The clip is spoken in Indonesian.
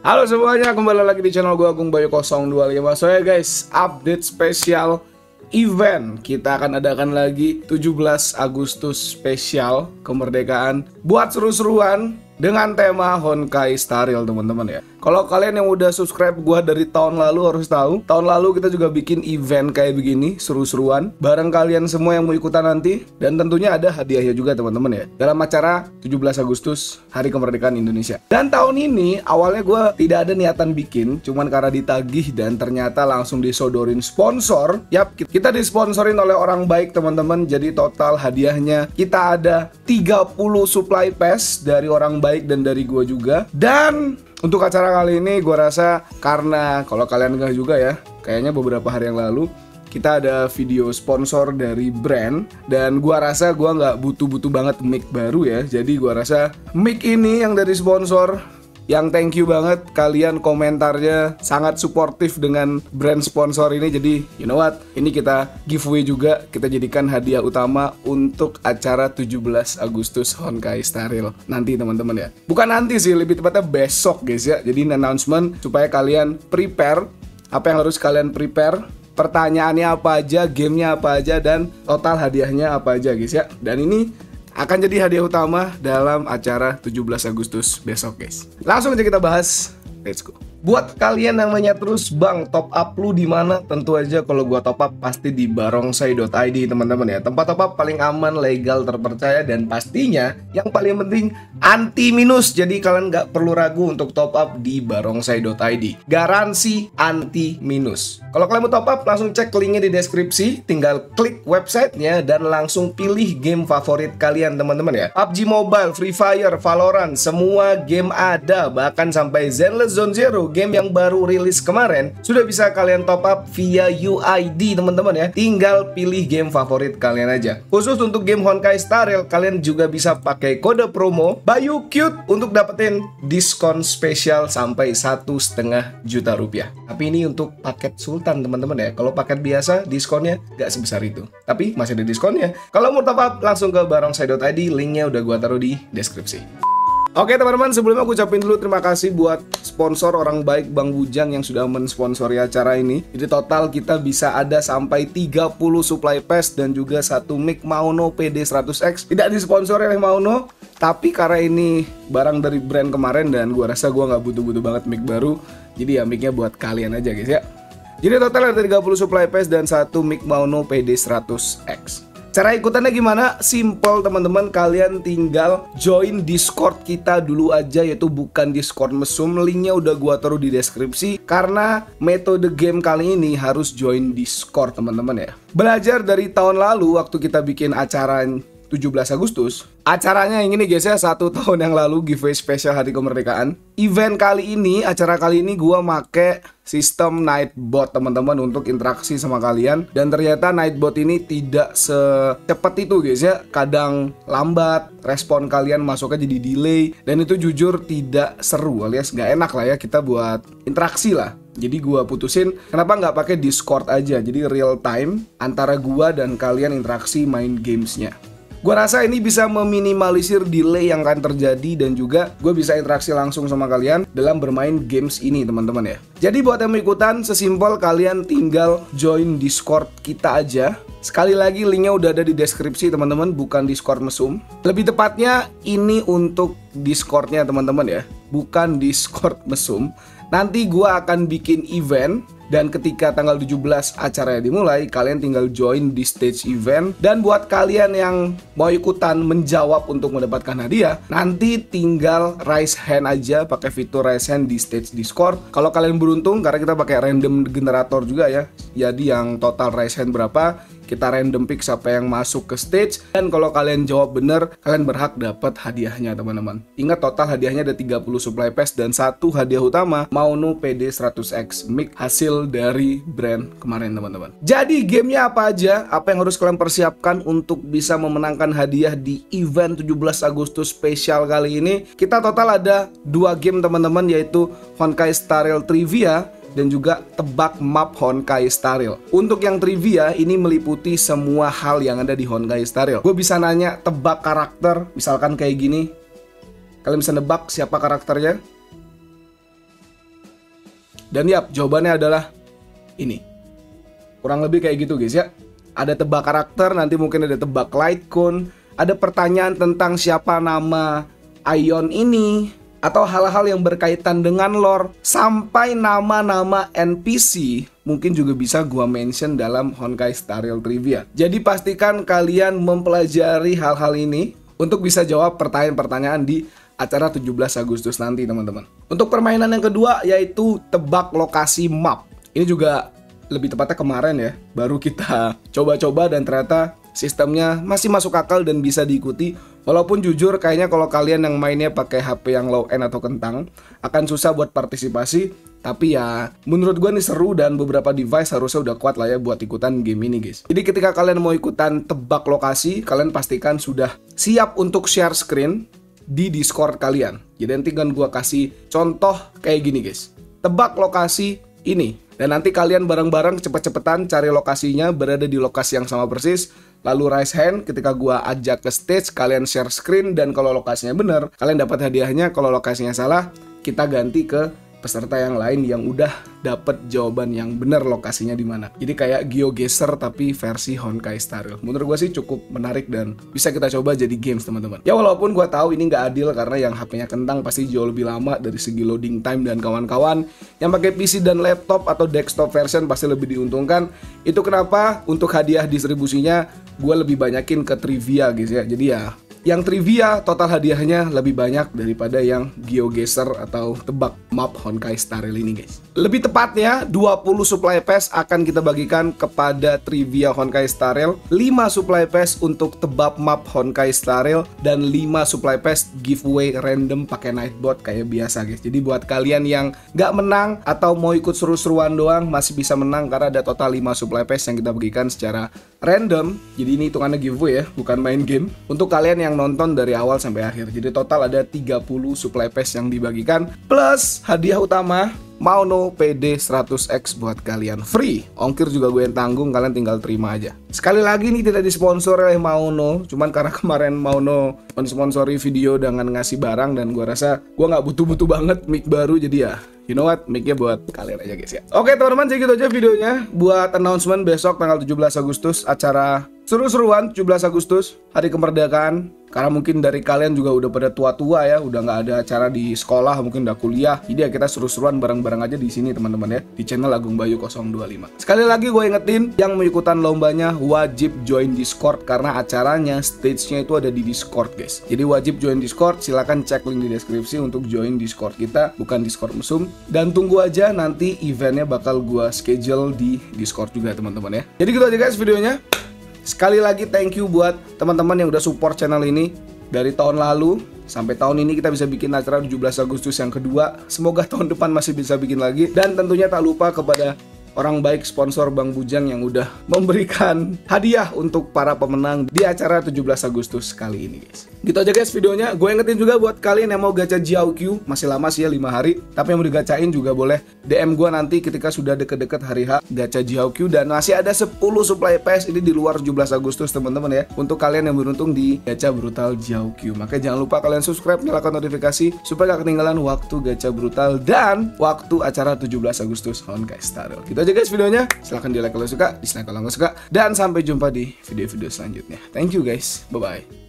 Halo semuanya, kembali lagi di channel gue Agung Bayu 025. So ya guys, update spesial event. Kita akan adakan lagi 17 Agustus spesial kemerdekaan buat seru-seruan dengan tema Honkai Star Rail, teman-teman ya. Kalau kalian yang udah subscribe gua dari tahun lalu harus tahu, tahun lalu kita juga bikin event kayak begini, seru-seruan bareng kalian semua yang mau ikutan nanti, dan tentunya ada hadiahnya juga teman-teman ya. Dalam acara 17 Agustus Hari Kemerdekaan Indonesia. Dan tahun ini awalnya gua tidak ada niatan bikin, cuman karena ditagih dan ternyata langsung disodorin sponsor. Yap, kita disponsorin oleh orang baik teman-teman. Jadi total hadiahnya kita ada 30 supply pass dari orang baik dan dari gua juga. Dan untuk acara kali ini gue rasa karena kalau kalian nggak juga ya, kayaknya beberapa hari yang lalu kita ada video sponsor dari brand, dan gue rasa gue nggak butuh-butuh banget mic baru ya. Jadi gue rasa mic ini yang dari sponsor, yang thank you banget, kalian komentarnya sangat suportif dengan brand sponsor ini. Jadi you know what, ini kita giveaway juga, kita jadikan hadiah utama untuk acara 17 Agustus Honkai Star Rail nanti teman-teman ya. Bukan nanti sih, lebih tepatnya besok guys ya. Jadi ini announcement supaya kalian prepare. Apa yang harus kalian prepare, pertanyaannya apa aja, gamenya apa aja, dan total hadiahnya apa aja guys ya. Dan ini akan jadi hadiah utama dalam acara 17 Agustus besok guys. Langsung aja kita bahas, let's go. Buat kalian yang nanya terus, bang top up lu di mana? Tentu aja kalau gua top up pasti di barongsai.id teman-teman ya. Tempat top up paling aman, legal, terpercaya, dan pastinya yang paling penting anti minus. Jadi kalian nggak perlu ragu untuk top up di barongsai.id. Garansi anti minus. Kalau kalian mau top up, langsung cek linknya di deskripsi. Tinggal klik websitenya dan langsung pilih game favorit kalian teman-teman ya. PUBG Mobile, Free Fire, Valorant, semua game ada. Bahkan sampai Zenless Zone Zero, game yang baru rilis kemarin, sudah bisa kalian top up via UID teman-teman ya. Tinggal pilih game favorit kalian aja. Khusus untuk game Honkai Star Rail, kalian juga bisa pakai kode promo BayuCute untuk dapetin diskon spesial sampai 1,5 juta rupiah. Tapi ini untuk paket Sultan teman-teman ya. Kalau paket biasa diskonnya gak sebesar itu, tapi masih ada diskonnya. Kalau mau top up, langsung ke barongsai.id, linknya udah gua taruh di deskripsi. Oke teman-teman, sebelumnya aku ucapin dulu terima kasih buat sponsor orang baik Bang Bujang yang sudah mensponsori acara ini. Jadi total kita bisa ada sampai 30 supply pass dan juga satu mic Mauno PD100X. Tidak disponsori oleh Mauno, tapi karena ini barang dari brand kemarin dan gua rasa gua nggak butuh-butuh banget mic baru, jadi ya micnya buat kalian aja guys ya. Jadi total ada 30 supply pass dan satu mic Mauno PD100X. Cara ikutannya gimana? Simple teman-teman, kalian tinggal join Discord kita dulu aja, yaitu bukan Discord mesum. Linknya udah gua taruh di deskripsi. Karena metode game kali ini harus join Discord teman-teman ya. Belajar dari tahun lalu waktu kita bikin acara 17 Agustus, acaranya yang ini guys ya, 1 tahun yang lalu giveaway spesial Hari Kemerdekaan. Event kali ini, acara kali ini gua make sistem Nightbot teman-teman untuk interaksi sama kalian. Dan ternyata Nightbot ini tidak secepat itu guys ya. Kadang lambat, respon kalian masuknya jadi delay, dan itu jujur tidak seru alias gak enak lah ya kita buat interaksi lah. Jadi gua putusin kenapa nggak pakai Discord aja, jadi real time antara gua dan kalian interaksi main gamesnya. Gue rasa ini bisa meminimalisir delay yang akan terjadi, dan juga gue bisa interaksi langsung sama kalian dalam bermain games ini teman-teman ya. Jadi buat yang mau ikutan, sesimpel kalian tinggal join Discord kita aja. Sekali lagi linknya udah ada di deskripsi teman-teman, bukan Discord mesum. Lebih tepatnya ini untuk Discordnya teman-teman ya, bukan Discord mesum. Nanti gue akan bikin event, dan ketika tanggal 17 acaranya dimulai, kalian tinggal join di stage event. Dan buat kalian yang mau ikutan menjawab untuk mendapatkan hadiah, nanti tinggal raise hand aja pakai fitur raise hand di stage Discord. Kalau kalian beruntung, karena kita pakai random generator juga ya, jadi yang total raise hand berapa, kita random pick siapa yang masuk ke stage. Dan kalau kalian jawab bener, kalian berhak dapat hadiahnya teman-teman. Ingat, total hadiahnya ada 30 supply pass dan satu hadiah utama Mauno PD100X mic hasil dari brand kemarin teman-teman. Jadi gamenya apa aja, apa yang harus kalian persiapkan untuk bisa memenangkan hadiah di event 17 Agustus spesial kali ini. Kita total ada 2 game teman-teman, yaitu Honkai Star Rail Trivia dan juga tebak map Honkai Star Rail. Untuk yang trivia ini meliputi semua hal yang ada di Honkai Star Rail. Gue bisa nanya tebak karakter, misalkan kayak gini. Kalian bisa nebak siapa karakternya. Dan yap, jawabannya adalah ini. Kurang lebih kayak gitu guys ya. Ada tebak karakter, nanti mungkin ada tebak light cone, ada pertanyaan tentang siapa nama Aion ini, atau hal-hal yang berkaitan dengan lore, sampai nama-nama NPC mungkin juga bisa gua mention dalam Honkai Star Rail Trivia. Jadi pastikan kalian mempelajari hal-hal ini untuk bisa jawab pertanyaan-pertanyaan di acara 17 Agustus nanti teman-teman. Untuk permainan yang kedua yaitu tebak lokasi map. Ini juga lebih tepatnya kemarin ya, baru kita coba-coba dan ternyata sistemnya masih masuk akal dan bisa diikuti. Walaupun jujur kayaknya kalau kalian yang mainnya pakai HP yang low end atau kentang akan susah buat partisipasi. Tapi ya menurut gue nih seru dan beberapa device harusnya udah kuat lah ya buat ikutan game ini guys. Jadi ketika kalian mau ikutan tebak lokasi, kalian pastikan sudah siap untuk share screen di Discord kalian. Jadi nanti kan gue kasih contoh kayak gini guys. Tebak lokasi ini. Dan nanti kalian bareng-bareng cepet-cepetan cari lokasinya, berada di lokasi yang sama persis. Lalu raise hand ketika gua ajak ke stage, kalian share screen, dan kalau lokasinya bener, kalian dapat hadiahnya. Kalau lokasinya salah, kita ganti ke peserta yang lain yang udah dapet jawaban yang bener lokasinya di mana. Jadi kayak GeoGuessr tapi versi Honkai Star Rail. Menurut gue sih cukup menarik dan bisa kita coba jadi games teman-teman. Ya walaupun gue tahu ini nggak adil karena yang HP-nya kentang pasti jauh lebih lama dari segi loading time dan kawan-kawan. Yang pakai PC dan laptop atau desktop version pasti lebih diuntungkan. Itu kenapa untuk hadiah distribusinya gue lebih banyakin ke trivia guys ya. Jadi ya yang trivia total hadiahnya lebih banyak daripada yang GeoGuessr atau tebak map Honkai Star Rail ini guys. Lebih tepatnya 20 supply pass akan kita bagikan kepada trivia Honkai Star Rail, 5 supply pass untuk tebak map Honkai Star Rail, dan 5 supply pass giveaway random pakai Nightbot kayak biasa guys. Jadi buat kalian yang nggak menang atau mau ikut seru-seruan doang masih bisa menang karena ada total 5 supply pass yang kita bagikan secara random. Jadi ini hitungannya giveaway ya, bukan main game. Untuk kalian yang nonton dari awal sampai akhir. Jadi total ada 30 supply pass yang dibagikan plus hadiah utama Maono PD 100X buat kalian free. Ongkir juga gue yang tanggung, kalian tinggal terima aja. Sekali lagi ini tidak disponsori oleh Maono, cuman karena kemarin Maono mensponsori video dengan ngasih barang dan gue rasa gue nggak butuh-butuh banget mic baru, jadi ya you know what, mic-nya buat kalian aja guys ya. Oke teman-teman, segitu aja videonya buat announcement besok tanggal 17 Agustus acara seru-seruan 17 Agustus hari kemerdekaan. Karena mungkin dari kalian juga udah pada tua-tua ya, udah nggak ada acara di sekolah, mungkin udah kuliah. Jadi ya kita seru-seruan bareng-bareng aja di sini teman-teman ya, di channel Agung Bayu 025. Sekali lagi gue ingetin, yang mau ikutan lombanya wajib join Discord karena acaranya stage-nya itu ada di Discord guys. Jadi wajib join Discord, silahkan cek link di deskripsi untuk join Discord kita, bukan Discord mesum. Dan tunggu aja nanti eventnya bakal gue schedule di Discord juga teman-teman ya. Jadi gitu aja guys videonya. Sekali lagi thank you buat teman-teman yang udah support channel ini dari tahun lalu sampai tahun ini kita bisa bikin acara 17 Agustus yang kedua. Semoga tahun depan masih bisa bikin lagi. Dan tentunya tak lupa kepada orang baik sponsor Bang Bujang yang udah memberikan hadiah untuk para pemenang di acara 17 Agustus kali ini guys. Gitu aja guys videonya. Gue ingetin juga buat kalian yang mau gacha Jiaoqiu, masih lama sih ya 5 hari, tapi yang mau digacain juga boleh DM gue nanti ketika sudah deket-deket hari H gacha Jiaoqiu. Dan masih ada 10 supply pass ini di luar 17 Agustus teman-teman ya, untuk kalian yang beruntung di gacha brutal Jiaoqiu. Makanya jangan lupa kalian subscribe, nyalakan notifikasi supaya gak ketinggalan waktu gacha brutal dan waktu acara 17 Agustus Honkai Star Rail. Gitu aja guys videonya, silahkan di like kalau suka, dislike kalau nggak suka, dan sampai jumpa di video-video selanjutnya. Thank you guys, bye bye.